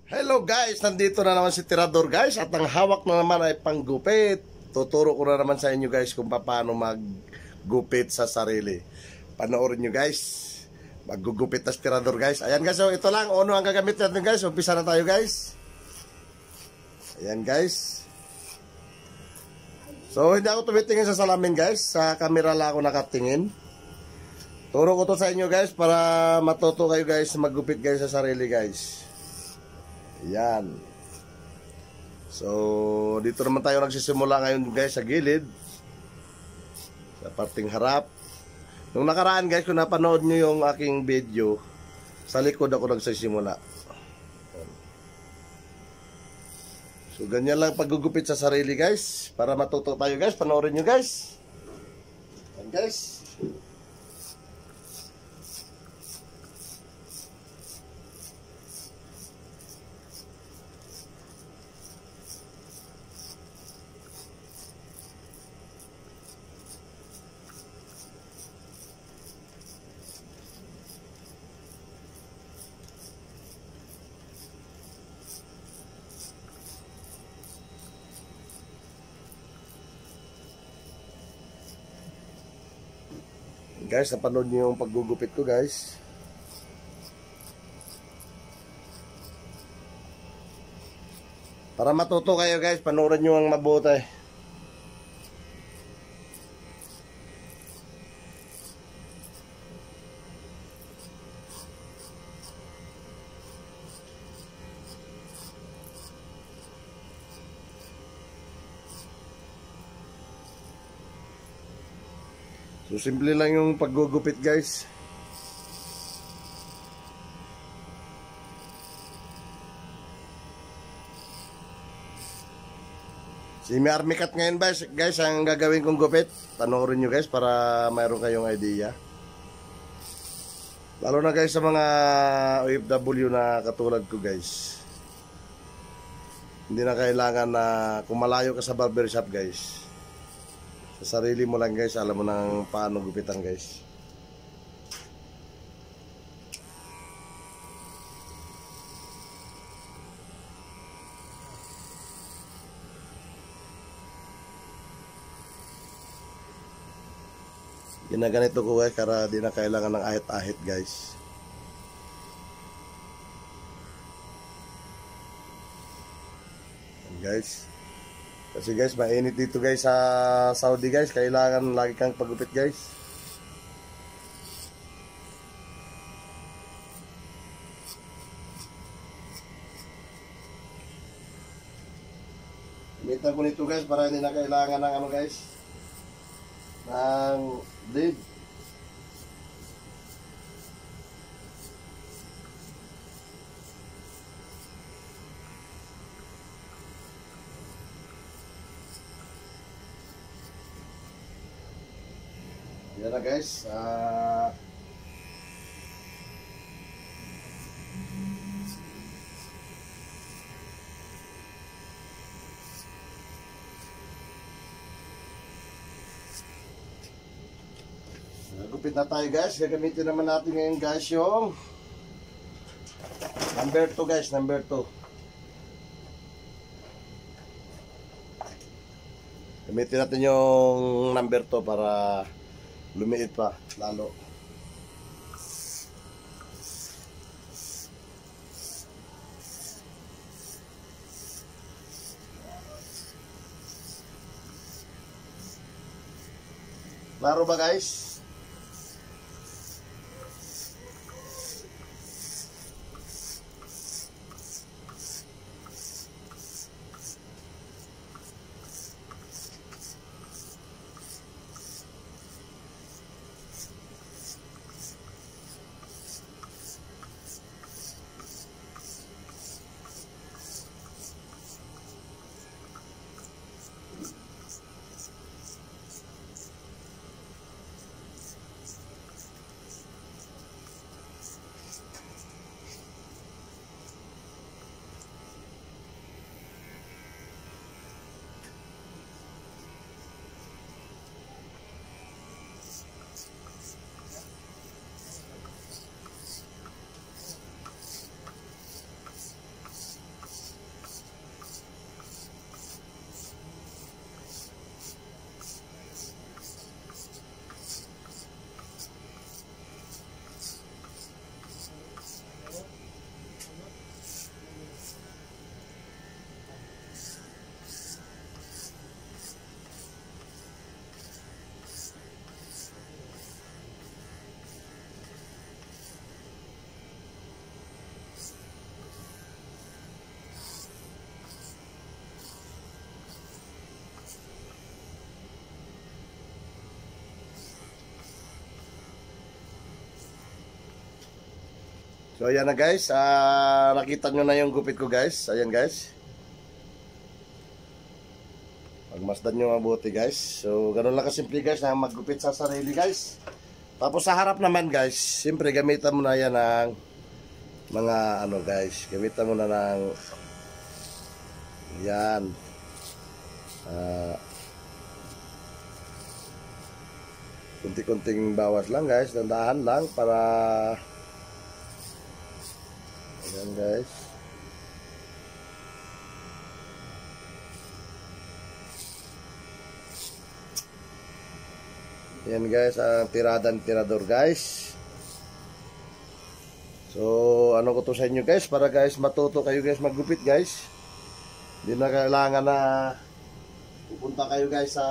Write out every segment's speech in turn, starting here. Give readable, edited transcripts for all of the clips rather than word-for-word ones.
Hello guys, nandito na naman si Tirador guys at ang hawak na naman ay panggupit. Tuturo ko na naman sa inyo guys kung paano maggupit sa sarili. Panoorin nyo guys. Maggugupit na si Tirador guys. Ayan guys, so ito lang. Ano ang gagamit natin guys? Umpisa na tayo guys. Ayan guys. So hindi ako tumitingin sa salamin guys. Sa camera lang ako nakatingin. Turo ko to sa inyo guys para matuto kayo guys maggupit guys sa sarili guys. Yan. So, dito naman tayo nagsisimula ngayon guys sa gilid. Sa parting harap. Nung nakaraan guys, kung napanood nyo yung aking video, sa likod ako nagsisimula. So, ganyan lang paggugupit sa sarili guys. Para matuto tayo guys, panoorin nyo guys. Yan guys. Guys, napanood nyo yung paggugupit ko guys. Para matuto kayo guys, panoorin nyo ang mabuti. So, simple lang yung paggugupit guys. Si may army cut ngayon guys, ang gagawin kong gupit. Panoorin nyo guys para mayroon kayong idea. Lalo na guys sa mga OFW na katulad ko guys. Hindi na kailangan na kung malayo ka sa barbershop guys. Sa sarili mo lang guys, alam mo nang paano gupitan guys. Ginaganito ko guys, para di na kailangan ng ahit-ahit guys. Yan guys. Kasi guys, mainit dito guys sa Saudi guys. Kailangan lagi kang paggupit guys. Gamitan ko nito guys para hindi na kailangan ng ano guys, ng blade. Yan na guys. Gupit na tayo guys. Gagamitin naman natin ngayon guys yung number 2 guys. Number 2. Gamitin natin yung number 2 para lumiit pa lalo. Klaro ba guys? So ayan na guys, nakita nyo na yung gupit ko guys. Ayan guys. Pagmasdan nyo mabuti guys. So ganun lang kasimple guys na maggupit sa sarili guys. Tapos sa harap naman guys, siyempre gamitan mo na yan ng mga ano guys. Gamitan mo na ng yan. Kunti-kunting bawas lang guys. Dandahan lang para ayan guys. Ayan guys, ang tirador guys. So, ano ko to sa inyo guys, para guys matuto kayo guys maggupit guys. Hindi na kailangan na pupunta kayo guys sa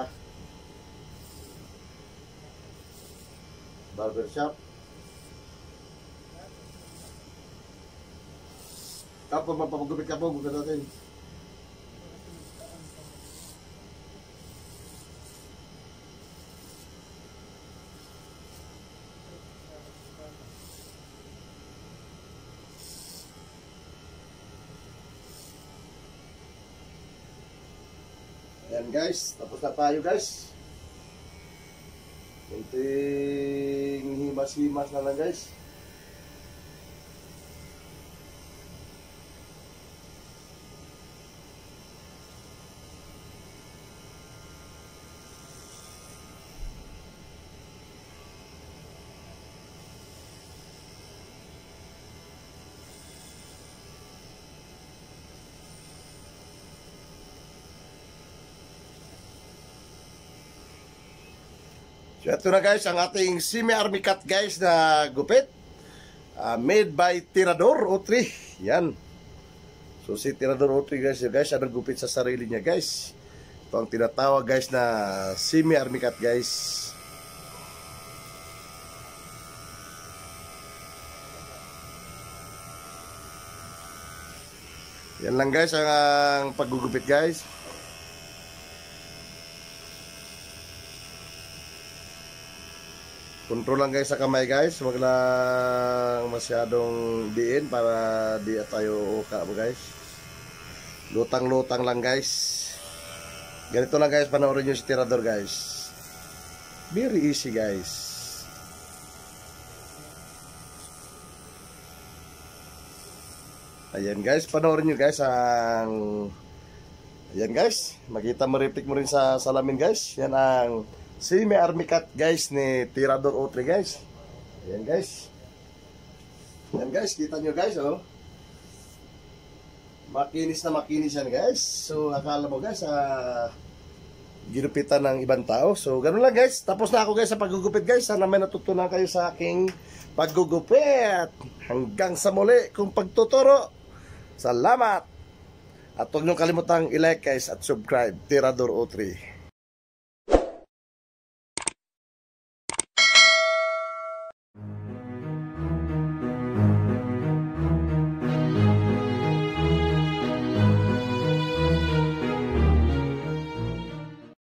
barbershop. Kapag magpapagupit ka po, gupit natin. Ayan guys, tapos na tayo guys. Kunting himas-himas na lang guys. So ito na guys ang ating semi-army cut guys na gupit. Made by Tirador O3. Yan. So si Tirador O3 guys, ang gupit sa sarili niya guys. Ito ang tinatawag guys na semi-army cut guys. Yan lang guys ang paggugupit guys. Kontrol lang guys sa kamay guys. Huwag lang masyadong diin para di tayo uka guys. Lutang-lutang lang guys. Ganito lang guys, panoorin nyo si Tirador guys. Very easy guys. Ayan guys, panoorin nyo guys ang ayan guys, makita mo, replic mo rin sa salamin guys. Yan ang semi-army cut guys ni Tirador O3 guys. Ayan guys. Ayan guys, kita nyo guys oh. Makinis na makinis yan guys. So akala mo guys ginupitan ng ibang tao. So ganun lang guys. Tapos na ako guys sa paggugupit guys. Sana may natutunan kayo sa aking paggugupit. Hanggang sa muli kung pagtuturo. Salamat. At huwag nyo kalimutang i-like guys at subscribe Tirador O3.